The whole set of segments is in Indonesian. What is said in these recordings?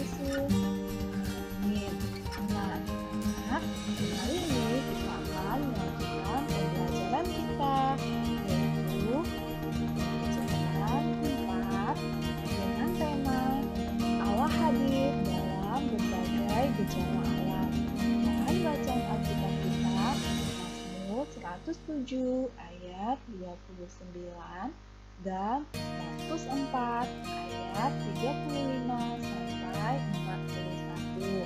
Yesus. Amin. Nah, anak, kali ini kita akan melanjutkan pembelajaran kita, yaitu pelajaran 4 dengan tema Allah hadir dalam berbagai gejala alam. Bahan bacaan Alkitab kita, Mazmur 107 ayat 29 dan Markus 4 ayat 35 sampai 41.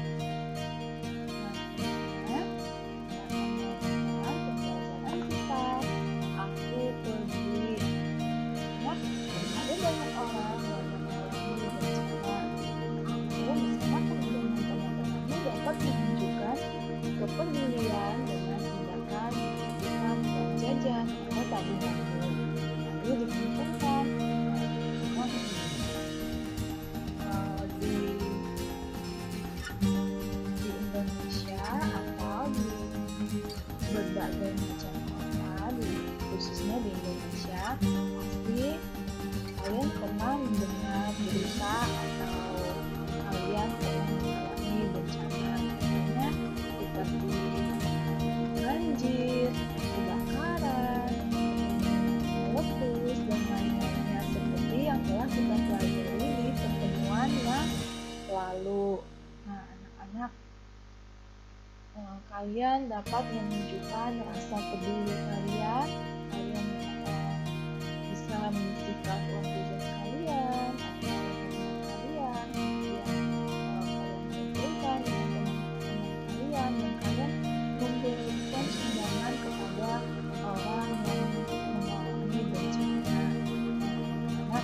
Nah, pembelajaran kita, aku peduli. Nah, ada banyak orang yang mengalami bencana. Aku bersama teman-temanmu dapat menunjukkan kepedulian dengan tindakan memberikan uang jajan atau tabunganmu. Lalu dikumpulkan di Indonesia atau di berbagai macam kota, khususnya di Indonesia, pasti kalian pernah mendengar berita atau kalian pernah mengalami bencana, misalnya seperti banjir, kebakaran, meletus, dan lain-lainnya seperti yang telah kita pelajari di pertemuan yang lalu. Nah, anak-anak, kalian dapat menunjukkan rasa peduli kalian bisa menyisihkan uang jajan kalian atau kalian kumpulkan dengan teman-teman kalian dan kalian memberikan sumbangan kepada orang yang mengalami bencana. Anak,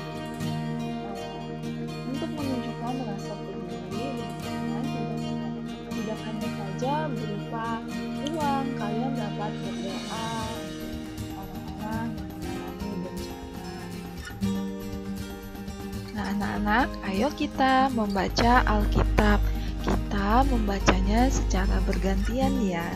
untuk menunjukkan rasa peduli, tidak hanya saja berupa uang, kalian dapat berdoa untuk orang-orang yang mengalami bencana. Nah, anak-anak, ayo kita membaca Alkitab. Kita membacanya secara bergantian ya.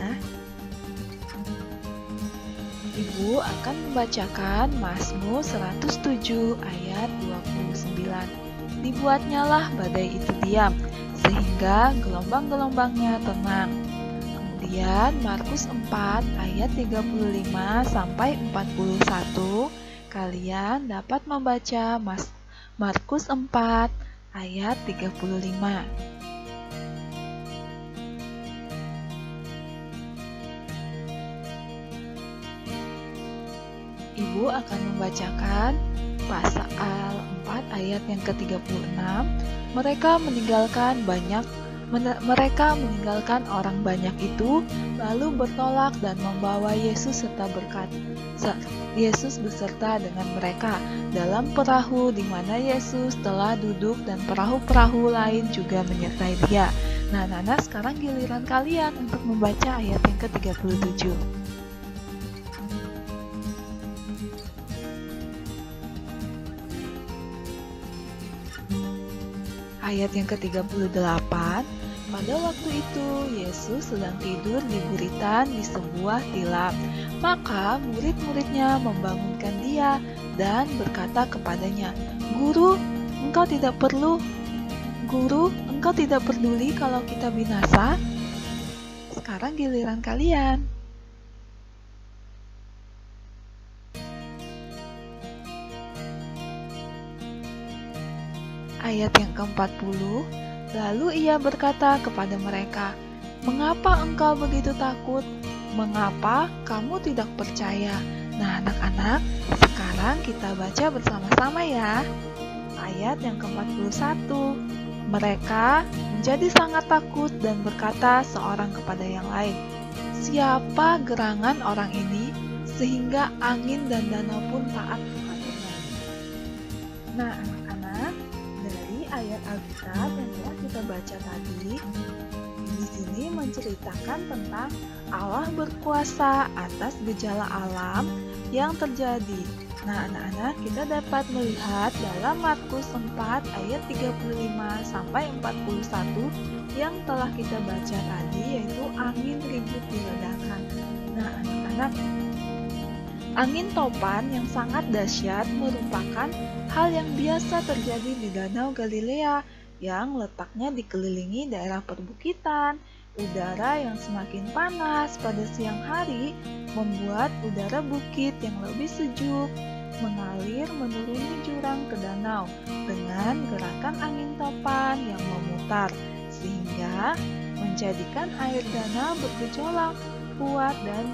Ibu akan membacakan Mazmur 107 ayat 29. Dibuatnyalah badai itu diam, sehingga gelombang-gelombangnya tenang. Kemudian Markus 4 ayat 35 sampai 41, kalian dapat membaca Markus 4 ayat 35. Ibu akan membacakan pasal 4 ayat yang ke-36. Mereka meninggalkan orang banyak itu, lalu bertolak dan membawa Yesus Yesus beserta dengan mereka dalam perahu di mana Yesus telah duduk dan perahu-perahu lain juga menyertai dia. Nah, Nana, sekarang giliran kalian untuk membaca ayat yang ke-37. Ayat yang ke-38, pada waktu itu Yesus sedang tidur di buritan di sebuah tilam. Maka murid-muridnya membangunkan dia dan berkata kepadanya, Guru, engkau tidak peduli kalau kita binasa? Sekarang giliran kalian. Ayat yang ke-40, lalu ia berkata kepada mereka, mengapa engkau begitu takut? Mengapa kamu tidak percaya? Nah, anak-anak, sekarang kita baca bersama-sama ya. Ayat yang ke-41, mereka menjadi sangat takut dan berkata seorang kepada yang lain, siapa gerangan orang ini sehingga angin dan danau pun taat kepadanya? Nah, anak-anak, dari ayat Alkitab yang telah kita baca tadi, di sini menceritakan tentang Allah berkuasa atas gejala alam yang terjadi. Nah, anak-anak, kita dapat melihat dalam Markus 4 ayat 35 sampai 41 yang telah kita baca tadi, yaitu angin ribut diledakkan. Nah, anak-anak, angin topan yang sangat dahsyat merupakan hal yang biasa terjadi di Danau Galilea yang letaknya dikelilingi daerah perbukitan. Udara yang semakin panas pada siang hari membuat udara bukit yang lebih sejuk mengalir menuruni jurang ke danau dengan gerakan angin topan yang memutar, sehingga menjadikan air danau bergejolak kuat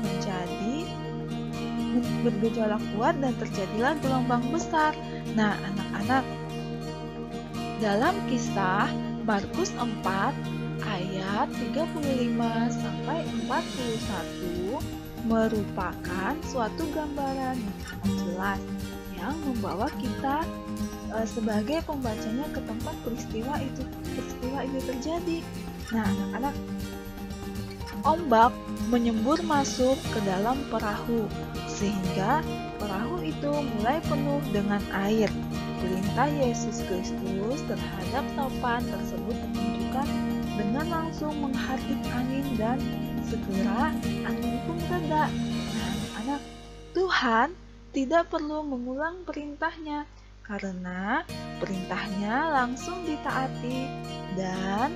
dan terjadilah gelombang besar. Nah, anak-anak, dalam kisah Markus 4 ayat 35 sampai 41 merupakan suatu gambaran yang sangat jelas yang membawa kita sebagai pembacanya ke tempat peristiwa itu terjadi. Nah, anak-anak, ombak menyembur masuk ke dalam perahu sehingga perahu itu mulai penuh dengan air. Perintah Yesus Kristus terhadap topan tersebut menunjukkan dengan langsung menghardik angin dan segera angin pun reda. Nah, anak-anak, Tuhan tidak perlu mengulang perintahnya karena perintahnya langsung ditaati dan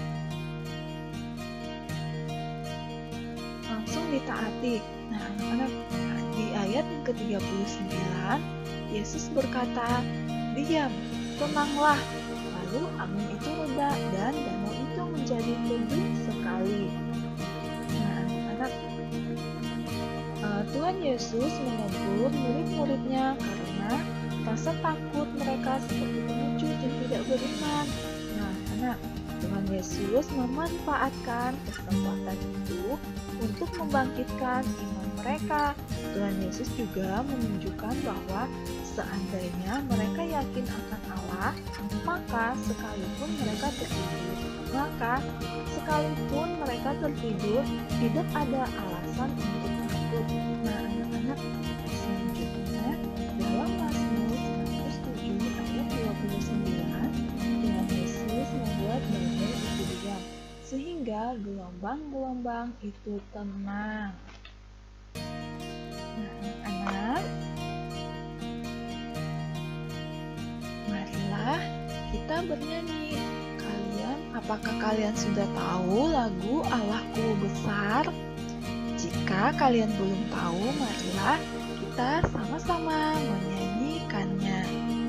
Nah, anak-anak, di ayat yang ke-39 Yesus berkata, "Diam, tenanglah." Lalu angin itu reda dan danau itu menjadi teduh sekali. Nah, anak-anak, Tuhan Yesus menegur murid-muridnya karena rasa takut mereka seperti pengecut yang tidak beriman. Nah, anak, Tuhan Yesus memanfaatkan kesempatan itu untuk membangkitkan iman mereka. Tuhan Yesus juga menunjukkan bahwa seandainya mereka yakin akan Allah, maka sekalipun mereka tertidur, tidak ada alasan untuk takut. Nah, anak-anak, selanjutnya dalam Mazmur 107 ayat 29, Tuhan Yesus membuat badai itu diam, sehingga gelombang-gelombang itu tenang. Nah, anak-anak, marilah kita bernyanyi. Apakah kalian sudah tahu lagu Allahku Besar? Jika kalian belum tahu, marilah kita sama-sama menyanyikannya.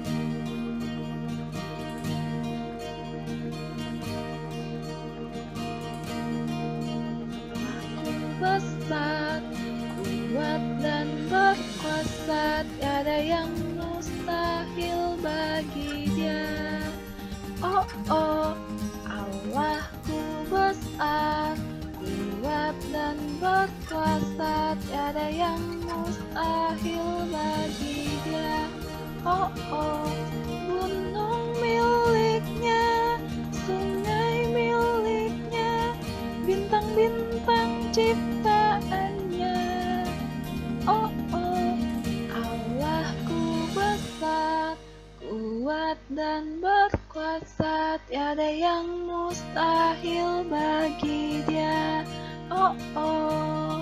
Besar, kuat dan berkuasa, tiada yang mustahil bagi Dia. Oh, oh, Allahku besar, kuat dan berkuasa, tiada yang mustahil bagi Dia. Oh, oh, gunung miliknya, sungai miliknya, bintang-bintang ciptaannya. Oh, oh, Allahku besar, kuat dan berkuasa, tiada yang mustahil bagi Dia. Oh, oh.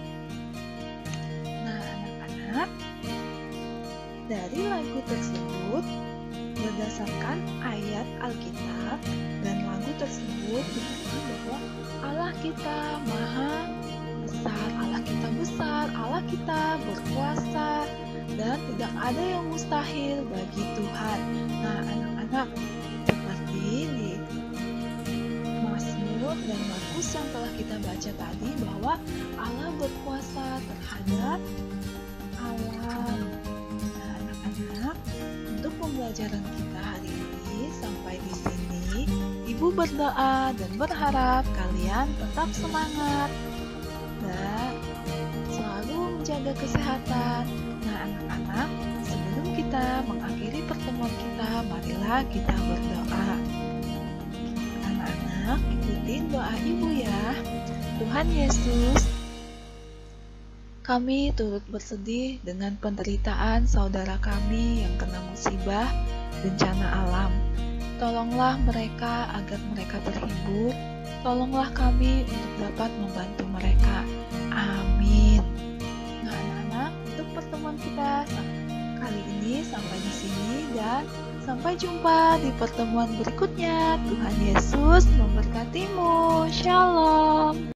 Nah, anak-anak, dari lagu tersebut berdasarkan ayat Alkitab dan lagu tersebut dikatakan bahwa Allah kita maha besar, Allah kita berkuasa, dan tidak ada yang mustahil bagi Tuhan. Nah, anak-anak, seperti di Mazmur dan Markus yang telah kita baca tadi, bahwa Allah berkuasa terhadap alam. Nah, anak-anak, untuk pembelajaran kita hari ini sampai di sini, Ibu berdoa dan berharap kalian tetap semangat dan selalu menjaga kesehatan. Nah, anak-anak, sebelum kita mengakhiri pertemuan kita, marilah kita berdoa. Anak-anak, ikutin doa Ibu ya. Tuhan Yesus, kami turut bersedih dengan penderitaan saudara kami yang kena musibah bencana alam. Tolonglah mereka agar mereka terhibur. Tolonglah kami untuk dapat membantu mereka. Amin. Nah, anak-anak, untuk pertemuan kita kali ini ini sampai di sini dan sampai jumpa di pertemuan berikutnya. Tuhan Yesus memberkatimu. Shalom.